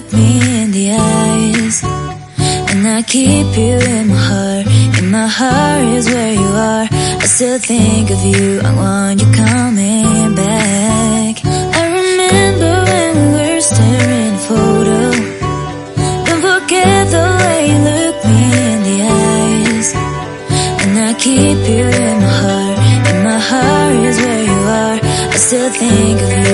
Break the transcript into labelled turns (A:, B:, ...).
A: look me in the eyes. And I keep you in my heart. In my heart is where you are. I still think of you, I want you coming back. I remember when we were staring at a photo. Don't forget the way you look me in the eyes. And I keep you in my heart. In my heart is where you are. I still think of you.